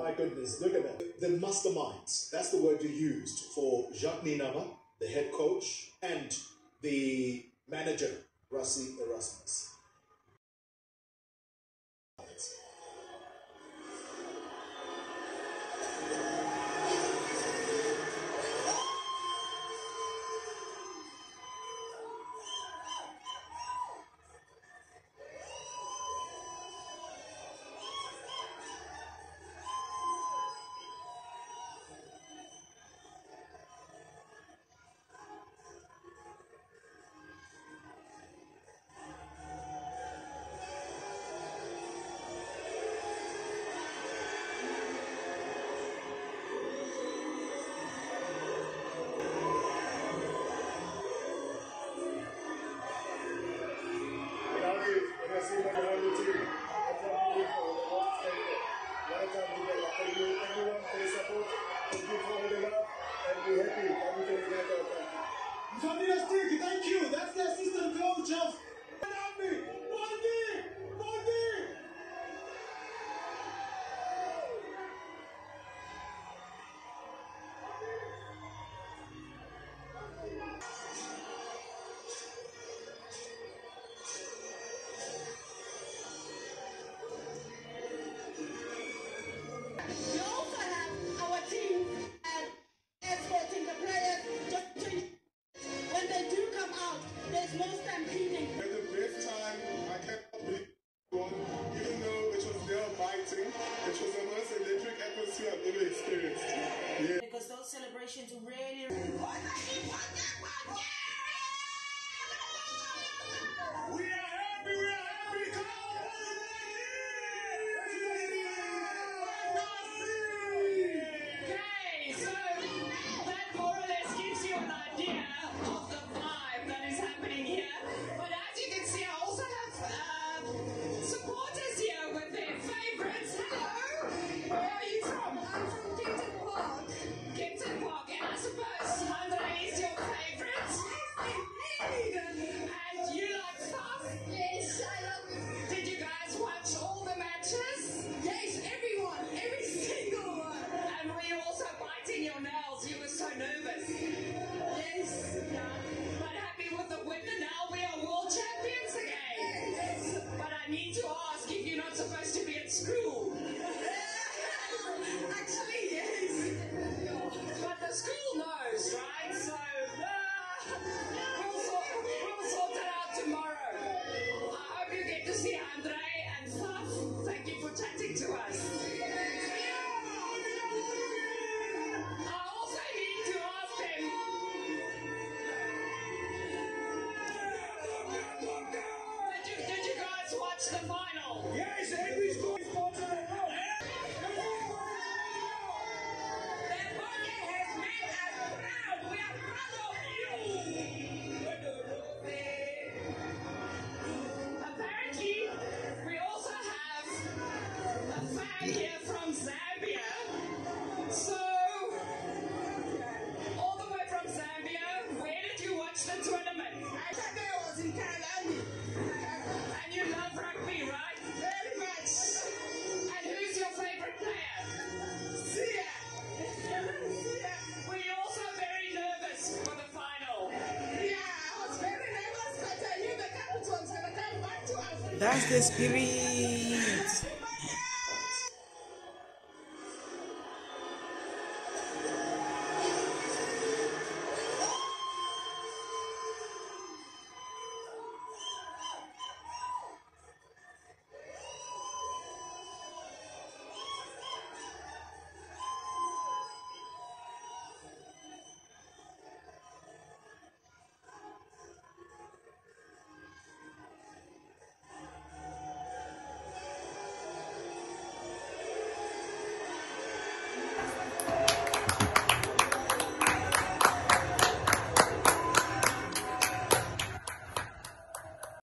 my goodness, look at that. The masterminds, that's the word you used for Jacques Nienaber, the head coach, and the manager, Rassie Erasmus. Thank you. That's the assistant coach of Bondi. We also have our team escorting the players when they do come out. There's no stampeding. At the best time, I kept believing even though it was nail biting, it was the most electric atmosphere I've ever experienced. Yeah. Because those celebrations really. We are happy, Okay, so that more or less gives you an idea of the vibe that is happening here. But as you can see, I also have supporters here with their favorites. Hello, where are you from? I'm from Kempton Park. Kempton Park, and I suppose Andre is your favorite. And you like Faf? Yes, I love it. Did you guys watch all the matches? Yes, everyone, every single one. And were you also biting your nails? You were so nervous. Yes. Yeah. But happy with the win, and now we are world champions again. Yes. But I need to ask if you're not supposed to be at school. Actually, yes. But the school knows, right? So we'll sort it out tomorrow. I hope you get to see Andre and Faf. Thank you for chatting to us. I also need to ask them. Did you guys watch the final? Yes, everybody's going to the road. That birthday has made us proud. We are proud of you. Apparently, we also have a fan here from Zambia. So, all the way from Zambia, where did you watch the tournament? I was in Kalani. And you love rugby, right? Very much. And who's your favorite player? Sia. Were you also very nervous for the final? Yeah, I was very nervous, but I knew the Capitals were going to come back to us. That's the spirit.